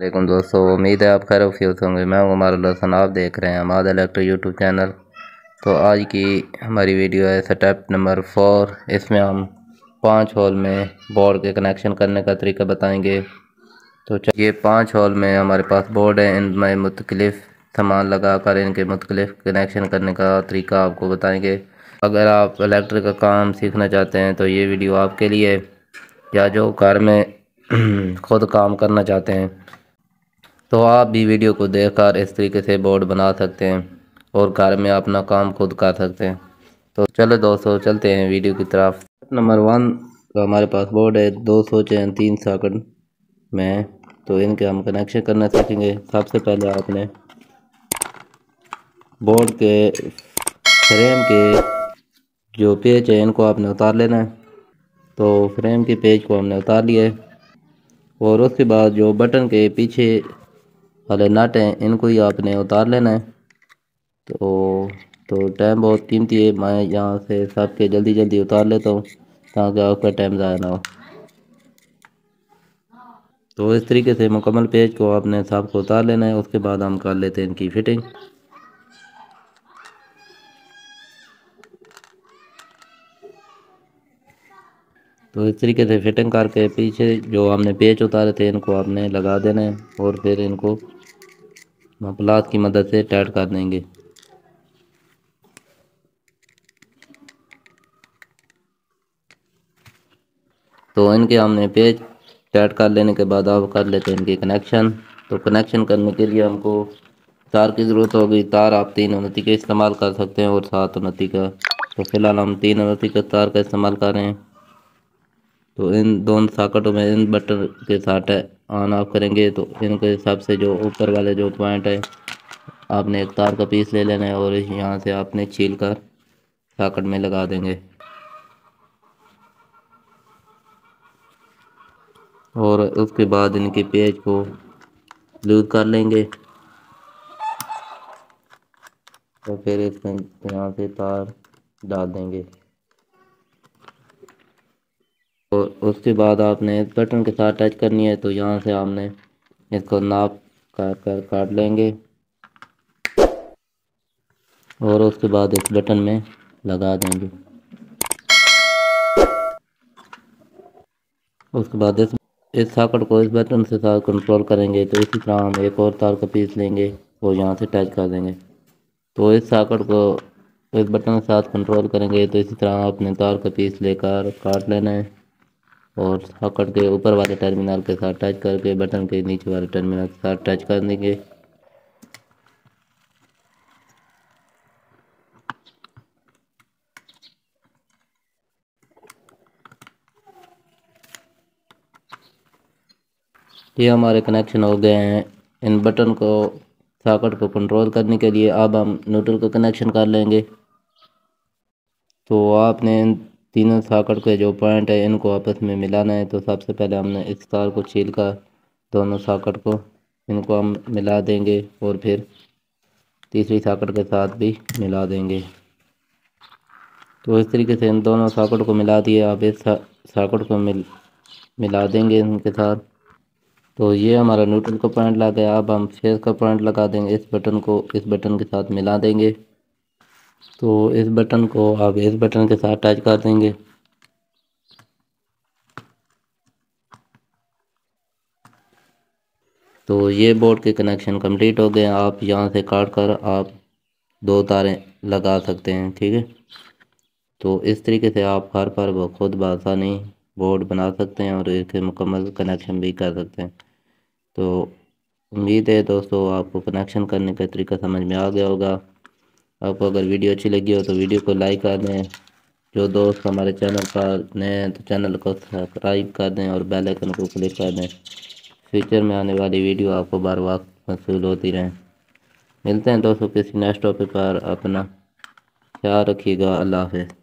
लेकिन दोस्तों उम्मीद है आप खैर खैरियत होंगे। मैं हूं उमर हसन, आप देख रहे हैं हमारा इलेक्ट्रिक यूट्यूब चैनल। तो आज की हमारी वीडियो है स्टेप नंबर 4। इसमें हम 5 होल में बोर्ड के कनेक्शन करने का तरीका बताएंगे। तो ये 5 होल में हमारे पास बोर्ड है, इनमें मुख्तलिफ सामान लगा कर इनके मुख्तलिफ कनेक्शन करने का तरीका आपको बताएंगे। अगर आप इलेक्ट्रिक का काम सीखना चाहते हैं तो ये वीडियो आपके लिए, या जो घर में खुद काम करना चाहते हैं तो आप भी वीडियो को देखकर इस तरीके से बोर्ड बना सकते हैं और घर में अपना काम खुद कर सकते हैं। तो चलो दोस्तों चलते हैं वीडियो की तरफ। नंबर 1 का हमारे पास बोर्ड है 200 चैन 3 सॉकेट में। तो इनके हम कनेक्शन करना सीखेंगे। सबसे पहले आपने बोर्ड के फ्रेम के जो पेज है इनको आपने उतार लेना है। तो फ्रेम के पेज को हमने उतार लिया है और उसके बाद जो बटन के पीछे वाले नट हैं इनको ही आपने उतार लेना है। तो टाइम बहुत कीमती है, मैं यहाँ से सबके जल्दी जल्दी उतार लेता हूँ ताकि आपका टाइम ज़ाया ना हो। तो इस तरीके से मुकम्मल पेज को आपने सबको उतार लेना है। उसके बाद हम कर लेते हैं इनकी फिटिंग। तो इस तरीके से फिटिंग करके पीछे जो हमने पेज उतारे थे इनको आपने लगा देना है और फिर इनको प्लास की मदद से टाइट कर देंगे। तो इनके हमने पेज टाइट कर लेने के बाद अब कर लेते हैं इनके कनेक्शन। तो कनेक्शन करने के लिए हमको तार की ज़रूरत होगी। तार आप 3 उन्नति का इस्तेमाल कर सकते हैं और 7 उन्नति का। तो फिलहाल हम 3 उन्नति का तार का इस्तेमाल कर रहे हैं। तो इन दोनों सॉकेटों में इन बटन के साथ ऑन ऑफ करेंगे। तो इनके हिसाब से जो ऊपर वाले जो पॉइंट है आपने एक तार का पीस ले लेना है और यहाँ से आपने छील कर सॉकेट में लगा देंगे और उसके बाद इनके पेज को लूज कर लेंगे। तो फिर इसमें यहाँ से तार डाल देंगे और उसके बाद आपने इस बटन के साथ टच करनी है। तो यहाँ से आपने इसको नाप कर काट लेंगे और उसके बाद इस बटन में लगा देंगे। उसके बाद इस सॉकेट को इस बटन से साथ कंट्रोल करेंगे। तो इसी तरह हम एक और तार का पीस लेंगे और यहाँ से टच कर देंगे। तो इस सॉकेट को इस बटन के साथ कंट्रोल करेंगे। तो इसी तरह आपने तार का पीस लेकर काट लेना है और सॉकेट के ऊपर वाले टर्मिनल के साथ टच करके बटन के नीचे वाले टर्मिनल के साथ टच कर देंगे। ये हमारे कनेक्शन हो गए हैं। इन बटन को सॉकेट को कंट्रोल करने के लिए अब हम न्यूट्रल का कनेक्शन कर लेंगे। तो आपने इन तीनों सॉकेट के जो पॉइंट है इनको आपस में मिलाना है। तो सबसे पहले हमने इस तार को छील कर दोनों सॉकेट को इनको हम मिला देंगे और फिर तीसरी सॉकेट के साथ भी मिला देंगे। तो इस तरीके से इन दोनों सॉकेट को मिला दिए। अब इस सॉकेट को मिला देंगे इनके साथ। तो ये हमारा न्यूट्रल का पॉइंट लग गया। अब हम फेस का पॉइंट लगा देंगे। इस बटन को इस बटन के साथ मिला देंगे। तो इस बटन को अब इस बटन के साथ टच कर देंगे। तो ये बोर्ड के कनेक्शन कंप्लीट हो गए। आप यहाँ से काट कर आप 2 तारें लगा सकते हैं, ठीक है। तो इस तरीके से आप घर पर खुद बआसानी बोर्ड बना सकते हैं और इसके मुकम्मल कनेक्शन भी कर सकते हैं। तो उम्मीद है दोस्तों आपको कनेक्शन करने का तरीका समझ में आ गया होगा। आपको अगर वीडियो अच्छी लगी हो तो वीडियो को लाइक कर दें। जो दोस्त हमारे चैनल पर नए हैं तो चैनल को सब्सक्राइब कर दें और बेल आइकन को क्लिक कर दें। फ्यूचर में आने वाली वीडियो आपको बार वक्त मौसूल होती रहें। मिलते हैं दोस्तों किसी नेक्स्ट टॉपिक पर। अपना ख्याल रखिएगा। अल्लाह हाफ़िज़।